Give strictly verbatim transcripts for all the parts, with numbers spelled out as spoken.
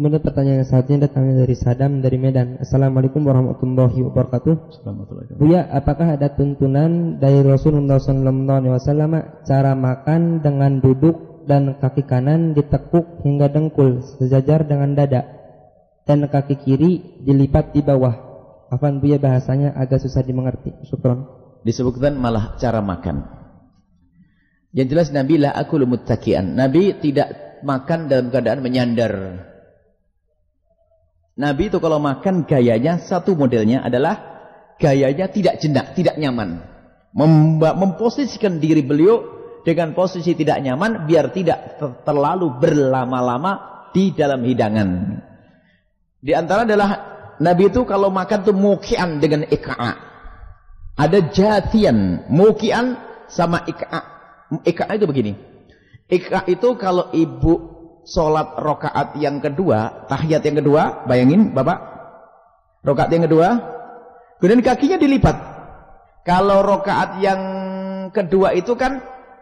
Kemudian pertanyaan selanjutnya datangnya dari Sadam dari Medan. Assalamualaikum warahmatullahi wabarakatuh. Buya, apakah ada tuntunan dari Rasulullah sallallahu alaihi wasallam cara makan dengan duduk dan kaki kanan ditekuk hingga dengkul sejajar dengan dada dan kaki kiri dilipat di bawah? Afwan Buya, bahasanya agak susah dimengerti. Syukran. Disebutkan malah cara makan. Yang jelas Nabi la akulu muttaki'an. Nabi tidak makan dalam keadaan menyandar. Nabi itu kalau makan gayanya, satu modelnya adalah gayanya tidak jenak, tidak nyaman. Mem memposisikan diri beliau dengan posisi tidak nyaman biar tidak ter terlalu berlama-lama di dalam hidangan. Di antara adalah Nabi itu kalau makan tuh mukian dengan ika'a. Ada jatian, mukian sama ika'a. Ika'a itu begini. Ika'a itu kalau ibu sholat rokaat yang kedua, tahiyat yang kedua, bayangin Bapak, rokaat yang kedua, kemudian kakinya dilipat. Kalau rokaat yang kedua itu kan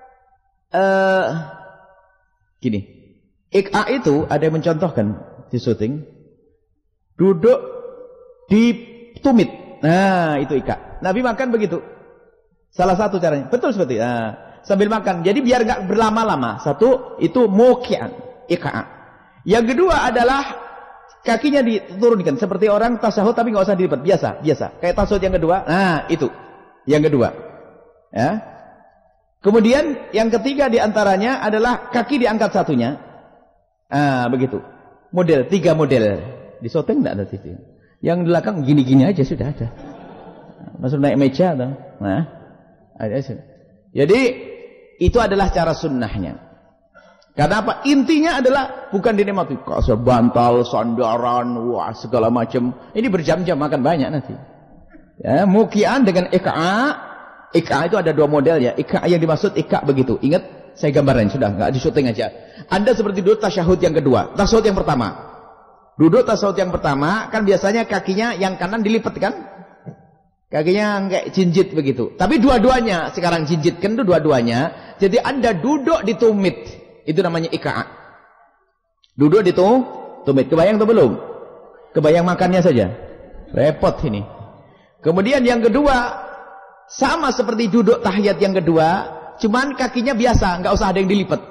uh, gini, ik'a itu ada yang mencontohkan di syuting, duduk di tumit, nah itu ik'a. Nabi makan begitu, salah satu caranya, betul seperti itu. Nah, sambil makan, jadi biar nggak berlama-lama. Satu itu mukian. Ika'a. Yang kedua adalah kakinya diturunkan seperti orang tasyahud tapi nggak usah dilipat, biasa, biasa. Kayak tasyahud yang kedua. Nah, itu. Yang kedua. Ya. Kemudian yang ketiga diantaranya adalah kaki diangkat satunya. Ah, begitu. Model, tiga model. Di syuting enggak ada T V. Yang belakang gini-gini aja sudah ada. Masuk naik meja atau. Nah, ada aja. Jadi itu adalah cara sunnahnya. Karena apa? Intinya adalah bukan dinikmati kasar bantal, sandaran, wah segala macam. Ini berjam-jam makan banyak nanti. Ya, mukian dengan ika'a. Ika'a itu ada dua model ya. Ika'a yang dimaksud ika' begitu. Ingat, saya gambarin sudah, nggak di syuting aja. Anda seperti duduk tasyahud yang kedua, tasyahud yang pertama. Duduk tasyahud yang pertama, kan biasanya kakinya yang kanan dilipat kan? Kakinya kayak jinjit begitu. Tapi dua-duanya sekarang jinjitkan itu dua-duanya. Jadi Anda duduk di tumit. Itu namanya ika'a. Duduk di tuh, tumit. Kebayang atau belum? Kebayang makannya saja. Repot ini. Kemudian yang kedua, sama seperti duduk tahiyat yang kedua, cuman kakinya biasa, nggak usah ada yang dilipat.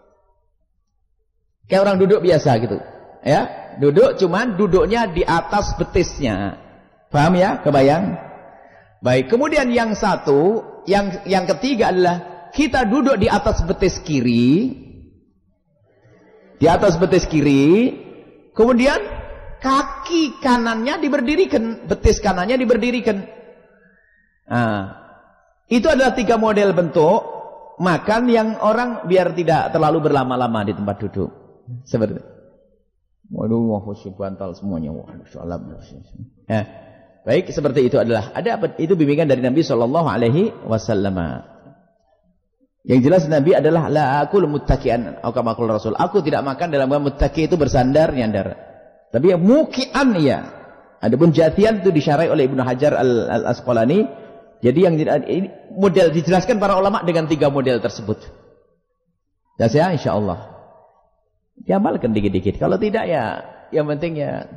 Kayak orang duduk biasa gitu. Ya, duduk cuman duduknya di atas betisnya. Paham ya? Kebayang? Baik. Kemudian yang satu, yang yang ketiga adalah kita duduk di atas betis kiri. Di atas betis kiri, kemudian kaki kanannya diberdirikan, betis kanannya diberdirikan. Nah, itu adalah tiga model bentuk makan yang orang biar tidak terlalu berlama-lama di tempat duduk. Seperti itu. Waduh, wah, bantal semuanya. Waduh, salam. Ya. Baik, seperti itu adalah ada apa? Itu bimbingan dari Nabi Shallallahu Alaihi Wasallam. Yang jelas Nabi adalah la akul muttaki'an atau kama qala Rasul. Aku tidak makan dalam muttaki itu bersandar nyandar. Tapi ya muki'an ya. Adapun jatian itu disyarai oleh Ibnu Hajar Al-Asqalani. Jadi yang ini model dijelaskan para ulama dengan tiga model tersebut. Ya saya insyaallah. Diamalkan dikit-dikit. Kalau tidak ya yang penting ya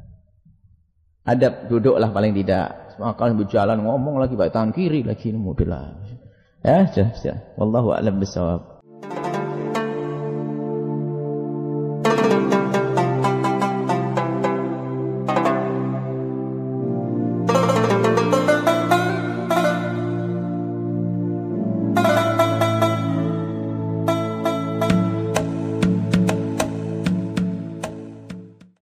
adab duduklah paling tidak. Makan berjalan ngomong lagi baik tangan kiri lagi ini model lah. Ya, sudah, sudah. Wallahu a'lam bishawab.